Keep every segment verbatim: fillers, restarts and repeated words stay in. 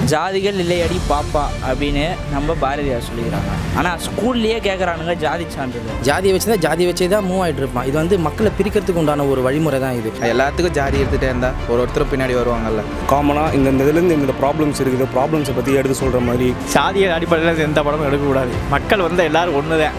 ஜாதிகள் இல்லையடி பாப்பா அப்படின்னு நம்ம பாரதியார் சொல்லிக்கிறாங்க. ஆனால் ஸ்கூல்லையே கேட்குறானுங்க ஜாதி சான்றிதழ். ஜாதியை வச்சு தான் ஜாதியை வச்சே தான் மூவ் ஆகிட்டு இருப்பான். இது வந்து மக்களை பிரிக்கிறதுக்கு உண்டான ஒரு வழிமுறை தான் இது. எல்லாத்துக்கும் ஜாதி எடுத்துகிட்டே இருந்தால் ஒரு ஒருத்தர் பின்னாடி வருவாங்கல்ல. காமனாக இந்த இதுலேருந்து இந்த ப்ராப்ளம்ஸ் இருக்குது, ப்ராப்ளம்ஸை பற்றி எடுத்து சொல்கிற மாதிரி. சாதிய அடிப்படையில் எந்த படமும் எடுக்கக்கூடாது. மக்கள் வந்து எல்லோரும் ஒன்று தான்.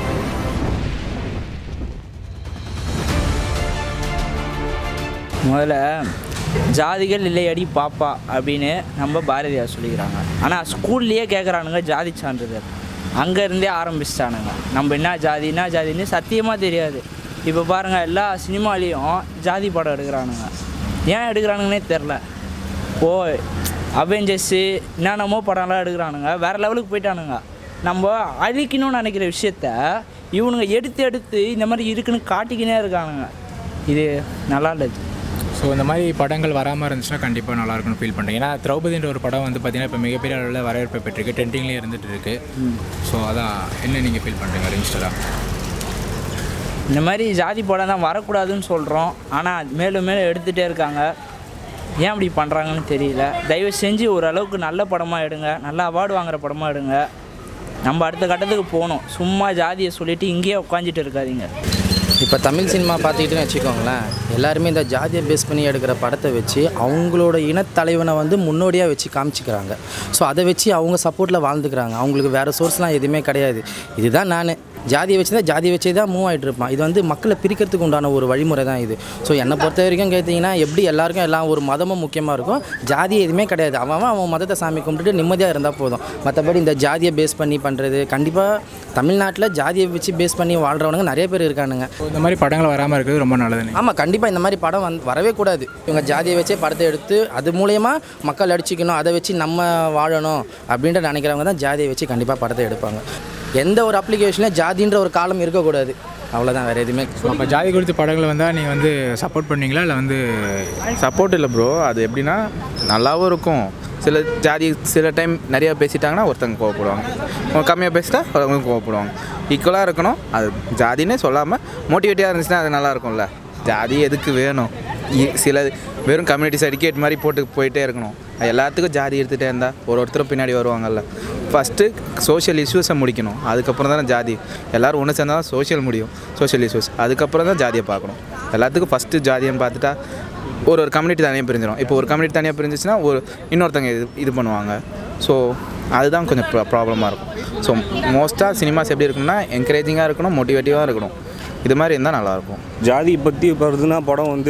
முதல்ல ஜாதிகள் இல்லையடி பாப்பா அப்படின்னு நம்ம பாரதியார் சொல்லிக்கிறாங்க. ஆனால் ஸ்கூல்லையே கேட்குறானுங்க ஜாதி சான்றிதழ். அங்கேருந்தே ஆரம்பிச்சிட்டானுங்க. நம்ம என்ன ஜாதி என்ன ஜாதின்னு சத்தியமாக தெரியாது. இப்போ பாருங்கள், எல்லா சினிமாலேயும் ஜாதி படம் எடுக்கிறானுங்க. ஏன் எடுக்கிறானுங்கன்னே தெரில. ஓ அவெஞ்சர்ஸு என்னென்னமோ படம்லாம் எடுக்கிறானுங்க, வேறு லெவலுக்கு போயிட்டானுங்க. நம்ம அழிக்கணும்னு நினைக்கிற விஷயத்த இவனுங்க எடுத்து எடுத்து இந்த மாதிரி இருக்குன்னு காட்டிக்கினே இருக்கானுங்க. இது நல்லா இல்லை. ஸோ இந்த மாதிரி படங்கள் வராமல் இருந்துச்சுன்னா கண்டிப்பாக நல்லாயிருக்குன்னு ஃபீல் பண்ணுறேன். ஏன்னா திரௌபதின்ற ஒரு படம் வந்து பார்த்திங்கன்னா இப்போ மிகப்பெரிய அளவில் வரவேற்பை பெற்றிருக்கு, ட்ரெண்டிங்லேயே இருந்துகிட்டு இருக்குது. ஸோ அதான் என்ன நீங்கள் ஃபீல் பண்ணுறீங்க ரிஜிஸ்டராக? இந்த மாதிரி ஜாதி படம் தான் வரக்கூடாதுன்னு சொல்கிறோம், ஆனால் மேலும் மேலும் எடுத்துகிட்டே இருக்காங்க. ஏன் அப்படி பண்ணுறாங்கன்னு தெரியல. தயவு செஞ்சு ஓரளவுக்கு நல்ல படமாக எடுங்க, நல்ல அவார்டு வாங்குகிற படமாக எடுங்க. நம்ம அடுத்த கட்டத்துக்கு போகணும். சும்மா ஜாதியை சொல்லிவிட்டு இங்கேயே உட்காந்துட்டு இருக்காதீங்க. இப்போ தமிழ் சினிமா பார்த்துக்கிட்டுன்னு வச்சுக்கோங்களேன், எல்லாருமே இந்த ஜாதியை பேஸ் பண்ணி எடுக்கிற படத்தை வச்சு அவங்களோட இனத்தலைவனை வந்து முன்னோடியாக வச்சு காமிச்சிக்கிறாங்க. ஸோ அதை வச்சு அவங்க சப்போர்ட்டில் வாழ்ந்துக்கிறாங்க. அவங்களுக்கு வேறு சோர்ஸ்லாம் எதுவுமே கிடையாது. இதுதான் நான் ஜாதியை வச்சு தான் ஜாதியை வச்சே தான் மூவ் ஆகிட்டு இருப்பான். இது வந்து மக்களை பிரிக்கிறதுக்கு உண்டான ஒரு வழிமுறை தான் இது. ஸோ என்னை பொறுத்த வரைக்கும் கேட்டிங்கன்னா, எப்படி எல்லாருக்கும் எல்லாம் ஒரு மதமும் முக்கியமாக இருக்கும், ஜாதி எதுவுமே கிடையாது. அவன் அவன் மதத்தை சாமி கும்பிட்டுட்டு நிம்மதியாக இருந்தால் போதும். மற்றபடி இந்த ஜாதியை பேஸ் பண்ணி பண்ணுறது கண்டிப்பாக தமிழ்நாட்டில் ஜாதியை வச்சு பேஸ் பண்ணி வாழ்கிறவனுங்க நிறைய பேர் இருக்கானுங்க. இந்த மாதிரி படங்கள் வராமல் இருக்கிறது ரொம்ப நல்லது. ஆமாம், கண்டிப்பாக இந்த மாதிரி படம் வந்து வரவே கூடாது. இவங்க ஜாதியை வச்சே படத்தை எடுத்து அது மூலயமா மக்கள் அடிச்சிக்கணும், அதை வச்சு நம்ம வாழணும் அப்படின்ட்டு நினைக்கிறவங்க தான் ஜாதியை வச்சு கண்டிப்பாக படத்தை எடுப்பாங்க. எந்த ஒரு அப்ளிகேஷன்லையும் ஜாதின்ற ஒரு காலம் இருக்கக்கூடாது. அவ்வளோதான், வேறு எதுவுமே. அப்போ ஜாதி குறித்த படங்கள் வந்தால் நீங்கள் வந்து சப்போர்ட் பண்ணீங்களா இல்லை வந்து? சப்போர்ட் இல்லை ப்ரோ. அது எப்படின்னா நல்லாவும் இருக்கும். சில ஜாதி சில டைம் நிறையா பேசிட்டாங்கன்னா ஒருத்தங்க கோவப்படுவாங்க, கம்மியாக பேசிட்டா ஒருத்தவங்க கோவப்படுவாங்க. ஈக்குவலாக இருக்கணும். அது ஜாதின்னே சொல்லாமல் மோட்டிவேட்டிவாக இருந்துச்சுன்னா அது நல்லாயிருக்கும்ல. ஜாதி எதுக்கு வேணும்? சில வெறும் கம்யூனிட்டி சர்டிஃபிகேட் மாதிரி போட்டு போயிட்டே இருக்கணும். எல்லாத்துக்கும் ஜாதி எடுத்துகிட்டே இருந்தால் ஒரு ஒருத்தரும் பின்னாடி வருவாங்கல்ல. ஃபஸ்ட்டு சோஷியல் இஷ்யூஸை முடிக்கணும், அதுக்கப்புறம் தானே ஜாதி. எல்லோரும் ஒன்று சேர்ந்தால் தான் சோஷியல் முடியும், சோஷியல் இஷ்யூஸ். அதுக்கப்புறம் தான் ஜாதியை பார்க்கணும். எல்லாத்துக்கும் ஃபஸ்ட்டு ஜாதின்னு பார்த்துட்டா ஒரு ஒரு கம்யூனிட்டி தனியாக பிரிஞ்சிடும். இப்போ ஒரு கம்யூனிட்டி தனியாக பிரிஞ்சிச்சுன்னா ஒரு இன்னொருத்தங்க இது இது பண்ணுவாங்க. ஸோ அதுதான் கொஞ்சம் ப்ரா ப்ராப்ளமாக இருக்கும். ஸோ மோஸ்ட்டாக சினிமாஸ் எப்படி இருக்கணும்னா என்கரேஜிங்காக இருக்கணும், மோட்டிவேட்டிவாக இருக்கணும். இது மாதிரி இருந்தால் நல்லாயிருக்கும். ஜாதி பற்றி வருதுன்னா படம் வந்து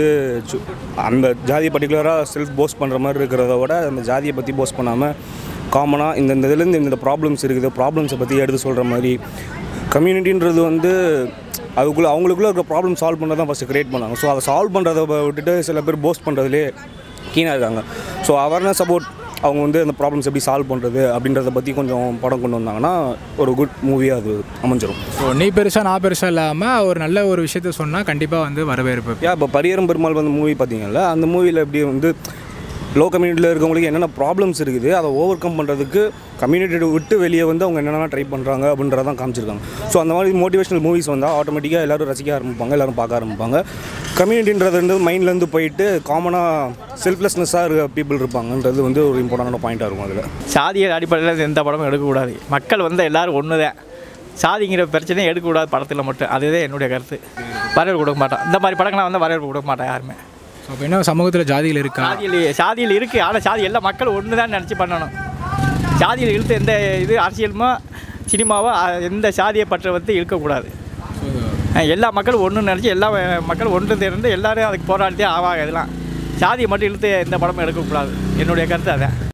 அந்த ஜாதி பர்டிகுலராக செல்ஃப் போஸ்ட் பண்ணுற மாதிரி இருக்கிறத விட அந்த ஜாதியை பற்றி போஸ்ட் பண்ணாமல் காமனாக இந்த இந்த இதுலேருந்து இந்த ப்ராப்ளம்ஸ் இருக்குது, ப்ராப்ளம்ஸை பற்றி எடுத்து சொல்கிற மாதிரி. கம்யூனிட்டின்றது வந்து அதுக்குள்ளே அவங்களுக்குள்ளே இருக்கிற ப்ராப்ளம் சால்வ் பண்ணுறது தான் ஃபஸ்ட்டு க்ரியேட் பண்ணாங்க. ஸோ அதை சால்வ் பண்ணுறதை விட்டுட்டு சில பேர் போஸ்ட் பண்ணுறதுலே கீனாக இருக்காங்க. ஸோ அவேர்னஸ் அபவுட் அவங்க வந்து அந்த ப்ராப்ளம்ஸ் எப்படி சால்வ் பண்ணுறது அப்படின்றத பற்றி கொஞ்சம் படம் கொண்டு வந்தாங்கன்னா ஒரு குட் மூவியாக அது அமைஞ்சிடும். ஸோ நீ பெருசாக நான் பெருசாக இல்லாமல் ஒரு நல்ல ஒரு விஷயத்த சொன்னால் கண்டிப்பாக வந்து வரவேற்பு. ஏன் இப்போ பரியரும் பெருமாள் வந்து மூவி பார்த்தீங்கல்ல, அந்த மூவியில் எப்படி வந்து லோ கம்யூனிட்டியில் இருக்கவங்களுக்கு என்னென்ன ப்ராப்ளம்ஸ் இருக்குது அதை ஓவர் கம் பண்ணுறதுக்கு கம்யூனிட்டியை விட்டு வெளியே வந்து அவங்க என்னென்ன ட்ரை பண்ணுறாங்க அப்படின்றதான் காமிச்சிருக்காங்க. ஸோ அந்த மாதிரி மோட்டிவேஷனல் மூவிஸ் வந்தால் ஆட்டோமேட்டிக்காக எல்லோரும் ரசிக்க ஆரம்பிப்பாங்க, எல்லோரும் பார்க்க ஆரம்பிப்பாங்க. கம்யூனிட்டின்றது வந்து மைண்ட்லேருந்து போயிட்டு காமனாக செல்ஃப்லெஸ்னஸாக இருக்க பீப்புள் இருப்பாங்கன்றது வந்து ஒரு இம்பார்ட்டண்டான பாயிண்ட்டாக இருக்கும். அதில் சாதிய அடிப்படையில் எந்த படமும் எடுக்கக்கூடாது. மக்கள் வந்து எல்லோரும் ஒன்று தான். சாதிங்கிற பிரச்சனையை எடுக்கக்கூடாது படத்தில் மட்டும். அதுதான் என்னுடைய கருத்து. வரவேற்பு கொடுக்க மாட்டோம். இந்த மாதிரி படங்கள்லாம் வந்து வரவேற்பு கொடுக்க மாட்டேன் யாருமே. அப்போ என்ன சமூகத்தில் ஜாதியில் இருக்கா? சாதியில் சாதியில் இருக்குது. ஆனால் சாதி எல்லா மக்களும் ஒன்று தான் நினச்சி பண்ணணும். சாதியில் இழுத்து எந்த இது அரசியலுமோ சினிமாவோ எந்த சாதியை பற்ற வந்து இழுக்கக்கூடாது. எல்லா மக்களும் ஒன்று நினச்சி எல்லா மக்களும் ஒன்று திறந்து எல்லோரும் அதுக்கு போராடித்தே ஆவாங்க. இதெல்லாம் சாதியை மட்டும் இழுத்து எந்த படமும் எடுக்கக்கூடாது. என்னுடைய கருத்து அதான்.